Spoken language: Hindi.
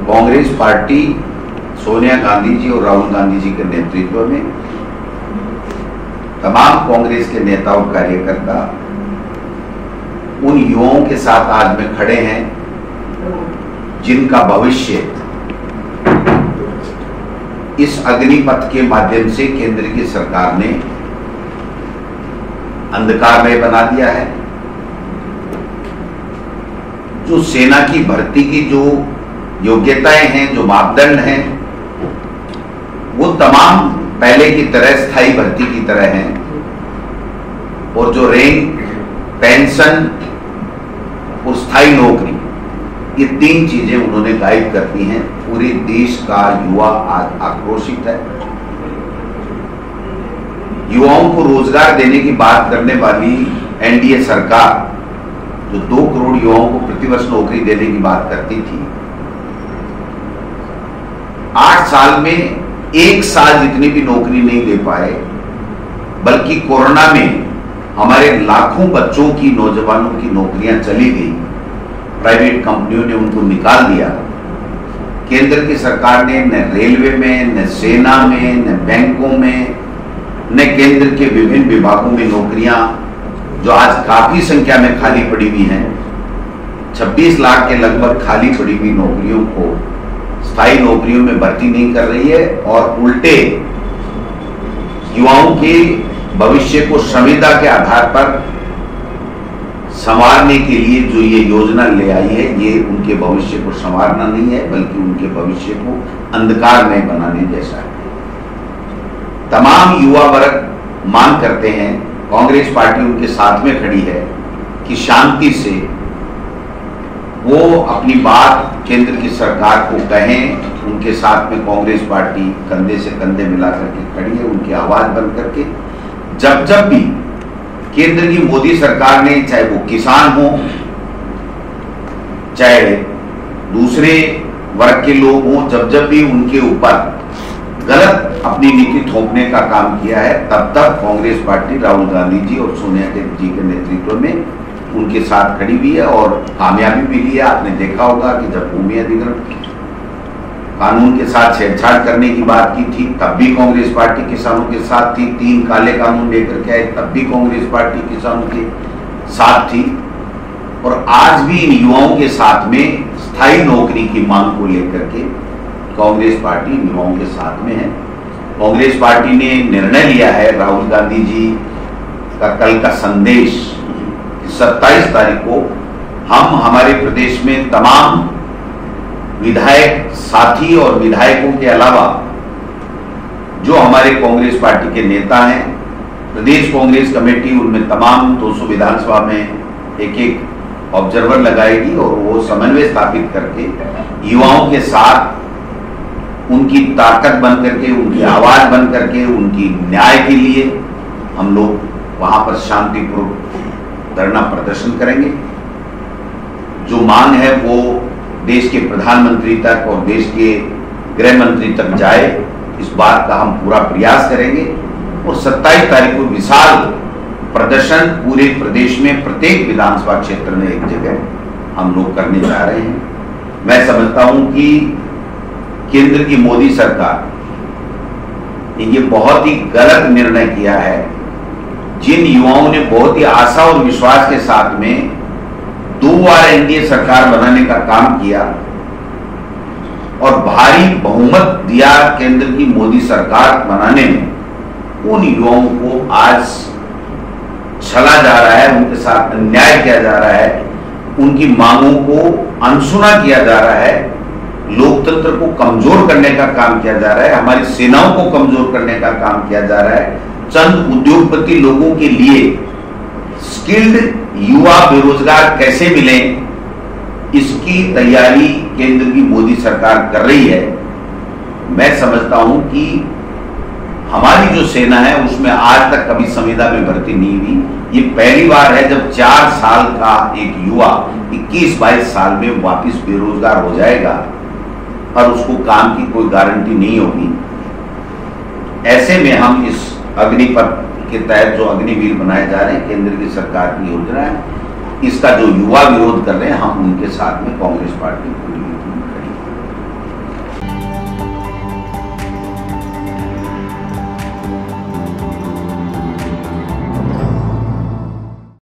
कांग्रेस पार्टी सोनिया गांधी जी और राहुल गांधी जी के नेतृत्व में तमाम कांग्रेस के नेता और कार्यकर्ता उन युवाओं के साथ आज में खड़े हैं जिनका भविष्य इस अग्निपथ के माध्यम से केंद्र की सरकार ने अंधकारमय बना दिया है। जो सेना की भर्ती की जो योग्यताएं हैं, जो मापदंड हैं, वो तमाम पहले की तरह स्थायी भर्ती की तरह हैं और जो रैंक, पेंशन और स्थायी नौकरी, ये तीन चीजें उन्होंने गायब कर दी हैं। पूरे देश का युवा आज आक्रोशित है। युवाओं को रोजगार देने की बात करने वाली एनडीए सरकार जो 2 करोड़ युवाओं को प्रतिवर्ष नौकरी देने की बात करती थी, 8 साल में 1 साल जितनी भी नौकरी नहीं दे पाए, बल्कि कोरोना में हमारे लाखों बच्चों की, नौजवानों की नौकरियां चली गई। प्राइवेट कंपनियों ने उनको निकाल दिया। केंद्र की सरकार ने न रेलवे में, न सेना में, न बैंकों में, न केंद्र के विभिन्न विभागों में नौकरियां जो आज काफी संख्या में खाली पड़ी हुई हैं, 26 लाख के लगभग खाली पड़ी हुई नौकरियों को स्थायी नौकरियों में भर्ती नहीं कर रही है और उल्टे युवाओं के भविष्य को संविदा के आधार पर संवारने के लिए जो ये योजना ले आई है, ये उनके भविष्य को संवारना नहीं है, बल्कि उनके भविष्य को अंधकार में बनाने जैसा है। तमाम युवा वर्ग मांग करते हैं, कांग्रेस पार्टी उनके साथ में खड़ी है कि शांति से वो अपनी बात केंद्र की सरकार को कहें। उनके साथ में कांग्रेस पार्टी कंधे से कंधे मिला करके खड़ी है, उनकी आवाज बन करके। जब भी केंद्र की मोदी सरकार ने, चाहे वो किसान हो, चाहे दूसरे वर्ग के लोग हों, जब भी उनके ऊपर गलत अपनी नीति थोपने का काम किया है, तब कांग्रेस पार्टी राहुल गांधी जी और सोनिया जी के नेतृत्व में उनके साथ खड़ी हुई है और कामयाबी भी ली है। आपने देखा होगा कि जब भूमि अधिग्रहण कानून के साथ छेड़छाड़ करने की बात की थी, तब भी कांग्रेस पार्टी किसानों के साथ थी। 3 काले कानून लेकर के आए, तब भी कांग्रेस पार्टी किसानों के साथ थी। और आज भी इन युवाओं के साथ में स्थायी नौकरी की मांग को लेकर के कांग्रेस पार्टी युवाओं के साथ में है। कांग्रेस पार्टी ने निर्णय लिया है, राहुल गांधी जी का कल का संदेश, 27 तारीख को हम हमारे प्रदेश में तमाम विधायक साथी और विधायकों के अलावा जो हमारे कांग्रेस पार्टी के नेता हैं, प्रदेश कांग्रेस कमेटी उनमें तमाम 200 विधानसभा में एक ऑब्जर्वर लगाएगी और वो समन्वय स्थापित करके युवाओं के साथ उनकी ताकत बन करके, उनकी आवाज बन करके, उनकी न्याय के लिए हम लोग वहां पर शांतिपूर्वक धरना प्रदर्शन करेंगे। जो मांग है वो देश के प्रधानमंत्री तक और देश के गृह मंत्री तक जाए, इस बात का हम पूरा प्रयास करेंगे। और 27 तारीख को विशाल प्रदर्शन पूरे प्रदेश में प्रत्येक विधानसभा क्षेत्र में एक जगह हम लोग करने जा रहे हैं। मैं समझता हूं कि केंद्र की मोदी सरकार ने ये बहुत ही गलत निर्णय किया है। जिन युवाओं ने बहुत ही आशा और विश्वास के साथ में 2 बार एनडीए सरकार बनाने का काम किया और भारी बहुमत दिया केंद्र की मोदी सरकार बनाने में, उन युवाओं को आज छला जा रहा है, उनके साथ अन्याय किया जा रहा है, उनकी मांगों को अनसुना किया जा रहा है, लोकतंत्र को कमजोर करने का काम किया जा रहा है, हमारी सेनाओं को कमजोर करने का काम किया जा रहा है। चंद उद्योगपति लोगों के लिए स्किल्ड युवा बेरोजगार कैसे मिले, इसकी तैयारी केंद्र की मोदी सरकार कर रही है। मैं समझता हूं कि हमारी जो सेना है उसमें आज तक कभी संविदा में भर्ती नहीं हुई। ये पहली बार है जब 4 साल का एक युवा 21-22 साल में वापस बेरोजगार हो जाएगा और उसको काम की कोई गारंटी नहीं होगी। ऐसे में हम इस अग्निपथ के तहत जो अग्निवीर बनाए जा रहे हैं, केंद्र की सरकार की योजना है, इसका जो युवा विरोध कर रहे हैं, हम उनके साथ में कांग्रेस पार्टी पूरी